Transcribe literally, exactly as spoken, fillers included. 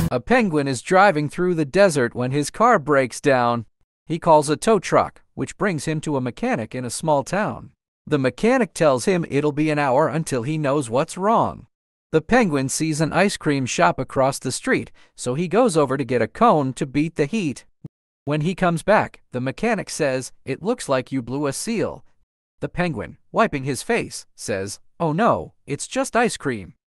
A penguin is driving through the desert when his car breaks down. He calls a tow truck, which brings him to a mechanic in a small town. The mechanic tells him it'll be an hour until he knows what's wrong. The penguin sees an ice cream shop across the street, so he goes over to get a cone to beat the heat. When he comes back, the mechanic says, "It looks like you blew a seal." The penguin, wiping his face, says, "Oh no, it's just ice cream."